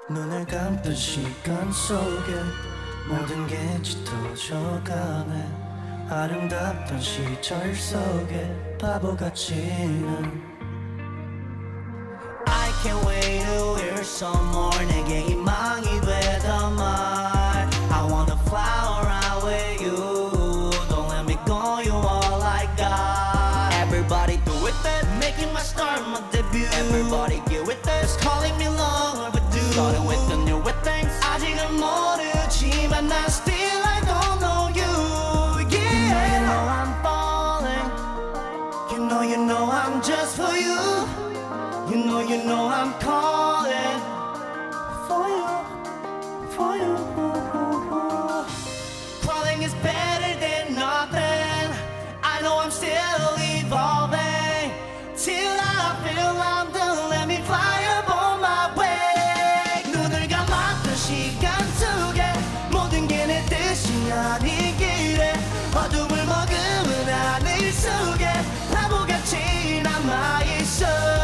눈을 감던 시간 속에 모든 게 짙어져가네. 아름답던 시절 속에 바보같이는 I can't wait to hear some more. 내게 희망이 되던 말 I wanna fly around with you. Don't let me go, you all I got. Everybody do it then, making my start, my debut. Everybody get with this, calling me long overdue. Starting with the newer things 아직은 모르지만 난 still I don't know you. Yeah, you know I'm falling. You know I'm just for you. You know I'm calling for you, for you. Crawling is better than nothing. I know I'm still evolving. Till I feel I'm done, let me fly up on my way. 눈을 감았던 시간 속에 모든 게 내 뜻이 아니기래. 어둠을 머금은 하늘 속에 바보같이 남아있어.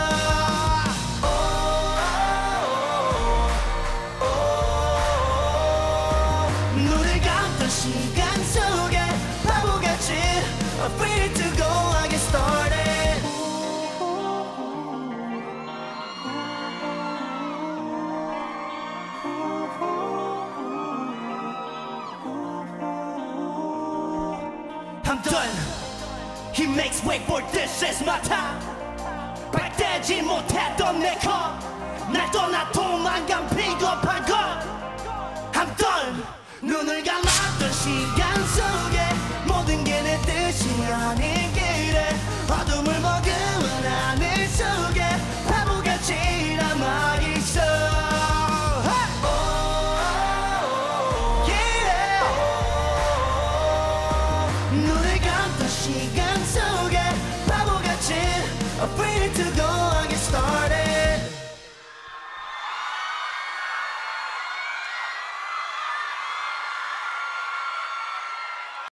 시간 속에 바보같이 afraid to go. I get started. I'm done. He makes way for this is my time. 발대지 못했던 내 것 날 떠나 도망간 비겁한 것 I'm done. 눈을 감았던 시간 속에 모든 게 내 뜻이 아니기래. 어둠을 머금은 하늘 속에 바보같이 남아있어. Yeah. 눈을 감던 시간 속에 바보같이 afraid to